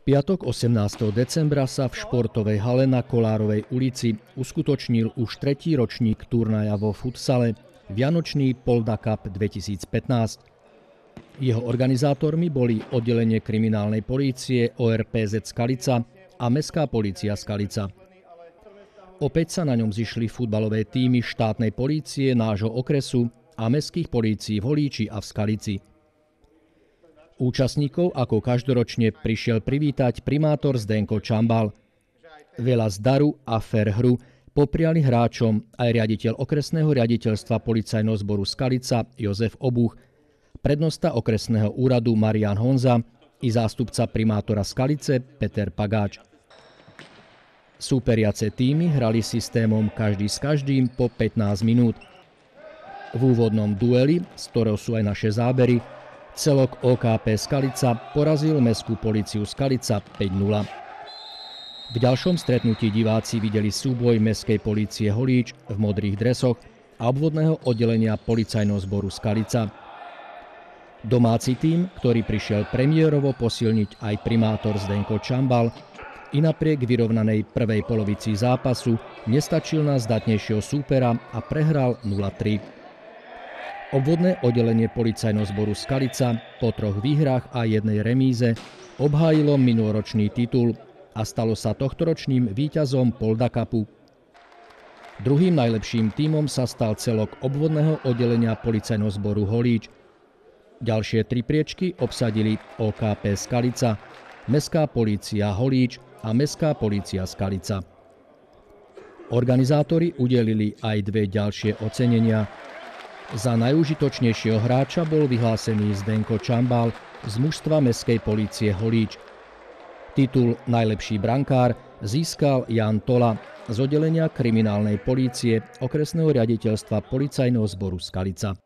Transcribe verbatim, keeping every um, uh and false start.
piatok osemnásteho decembra sa v športovej hale na Kolárovej ulici uskutočnil už tretí ročník turnaja vo futsale Vianočný Polda Cup dvetisícpätnásť. Jeho organizátormi boli oddelenie kriminálnej polície ó er pé zet Skalica a Mestská polícia Skalica. Opäť sa na ňom zišli futbalové tímy štátnej polície nášho okresu a mestských polícií v Holíči a v Skalici. Účastníkov ako každoročne prišiel privítať primátor Zdenko Čambal. Veľa zdaru a fér hru popriali hráčom aj riaditeľ okresného riaditeľstva policajného zboru Skalica Jozef Obuch, prednosta okresného úradu Marián Honza i zástupca primátora Skalice Peter Pagáč. Súperiace týmy hrali systémom každý s každým po pätnásť minút. V úvodnom dueli, z ktorého sú aj naše zábery, celok ó ká pé Skalica porazil Mestskú políciu Skalica päť nula. V ďalšom stretnutí diváci videli súboj Mestskej polície Holíč v modrých dresoch a obvodného oddelenia policajného zboru Skalica. Domáci tím, ktorý prišiel premiérovo posilniť aj primátor Zdenko Čambal, i napriek vyrovnanej prvej polovici zápasu nestačil na zdatnejšieho súpera a prehral nula tri. Obvodné oddelenie policajného zboru Skalica po troch výhrách a jednej remíze obhájilo minuloročný titul a stalo sa tohtoročným víťazom Polda Cupu. Druhým najlepším tímom sa stal celok obvodného oddelenia policajného zboru Holíč. Ďalšie tri priečky obsadili ó ká pé Skalica, Mestská polícia Holíč a Mestská polícia Skalica. Organizátori udelili aj dve ďalšie ocenenia. Za najúžitočnejšieho hráča bol vyhlásený Zdenko Čambal z mužstva Mestskej polície Holíč. Titul najlepší brankár získal Jan Tola z oddelenia kriminálnej polície okresného riaditeľstva policajného zboru Skalica.